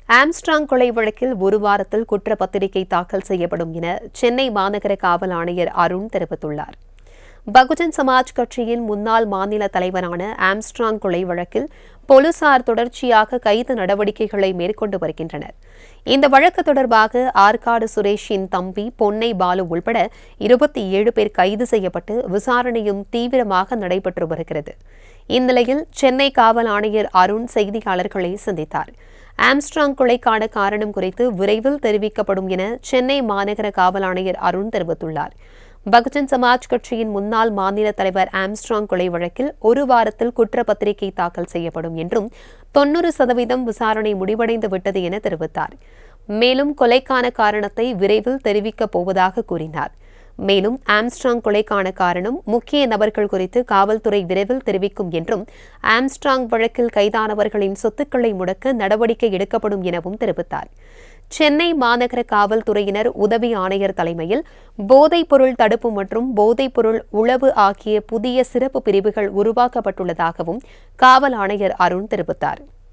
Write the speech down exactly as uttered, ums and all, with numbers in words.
Armstrong கொலை வழக்கில் ஒரு வாரத்தில் குற்றப்பத்திரிகை தாக்கல் செய்யப்படும் என சென்னை மாநகர காவல் ஆணையர் அருண் தெரிவித்துள்ளார். பகுஜன் சமாஜ் கட்சியின் முன்னாள் மாநில தலைவரான ஆம்ஸ்ட்ராங் கொலை வழக்கில் போலீசார் தொடர்ச்சியாக கைது நடவடிக்கைகளை மேற்கொண்டு வருகின்றனர். இந்த வழக்கு தொடர்பாக ஆற்காடு சுரேஷின் தம்பி பொன்னை பாலு உள்பட இருபத்தி ஏழு பேர் கைது செய்யப்பட்டு விசாரணையும் தீவிரமாக நடைபெற்று வருகிறது. இந்நிலையில் சென்னை காவல் ஆணையர் அருண் செய்தியாளர்களை சந்தித்தார். ஆம்ஸ்ட்ராங் கொலைக்கான காரணம் குறித்து விரைவில் தெரிவிக்கப்படும் என சென்னை மாநகர காவல் ஆணையர் அருண் தெரிவித்துள்ளார். பகுஜன் சமாஜ் கட்சியின் முன்னாள் மாநில தலைவர் ஆம்ஸ்ட்ராங் கொலை வழக்கில் ஒரு வாரத்தில் குற்றப்பத்திரிகை தாக்கல் செய்யப்படும் என்றும் தொன்னூறு சதவீதம் விசாரணை முடிவடைந்து விட்டது என தெரிவித்தார். மேலும் கொலைக்கான காரணத்தை விரைவில் தெரிவிக்கப் போவதாக கூறினார். மேலும் ஆம்ஸ்ட்ராங் கொலைக்கான காரணம் முக்கிய நபர்கள் குறித்து காவல்துறை விரைவில் தெரிவிக்கும் என்றும் ஆம்ஸ்ட்ராங் வழக்கில் கைதானவர்களின் சொத்துக்களை முடக்க நடவடிக்கை எடுக்கப்படும் எனவும் தெரிவித்தார். சென்னை மாநகர காவல்துறையினர் உதவி ஆணையர் தலைமையில் போதைப் பொருள் தடுப்பு மற்றும் போதைப் பொருள் உளவு ஆகிய புதிய சிறப்பு பிரிவுகள் உருவாக்கப்பட்டுள்ளதாகவும் காவல் ஆணையர் அருண் தெரிவித்தார்.